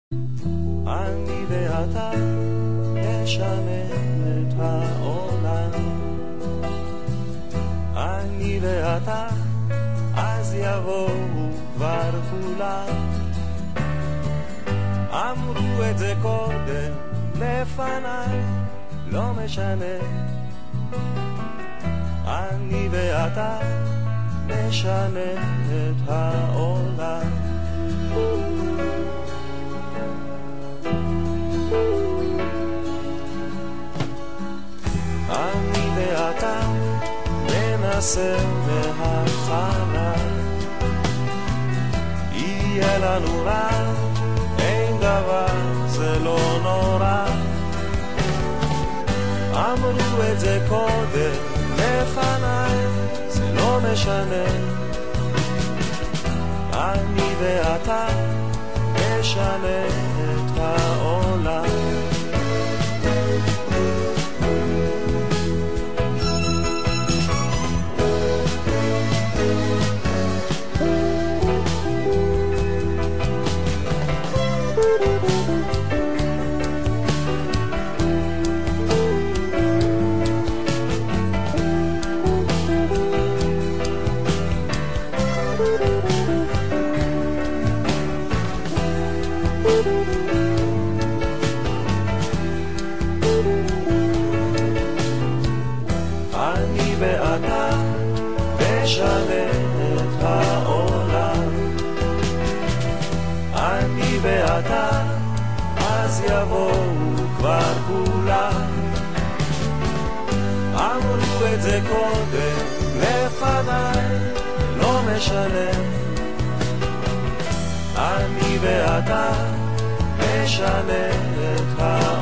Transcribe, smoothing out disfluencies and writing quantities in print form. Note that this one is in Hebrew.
אני ואתה נשנה את העולם. אני ואתה אז יבואו כבר כולם. אמרו את זה קודם לפניי, לא משנה. אני ואתה נשנה את העולם. אני ואתה ננסה מההתחלה, יהיה לנו רע, אין דבר, זה לא נורא. אמרו את זה קודם לפניי, זה לא משנה. אני ואתה נשנה את העולם. אני ואתה נשנה את העולם. אני ואתה אז יבואו כבר כולם. אמרו את זה קודם לפניי, לא משנה. אני ואתה נשנה את העולם.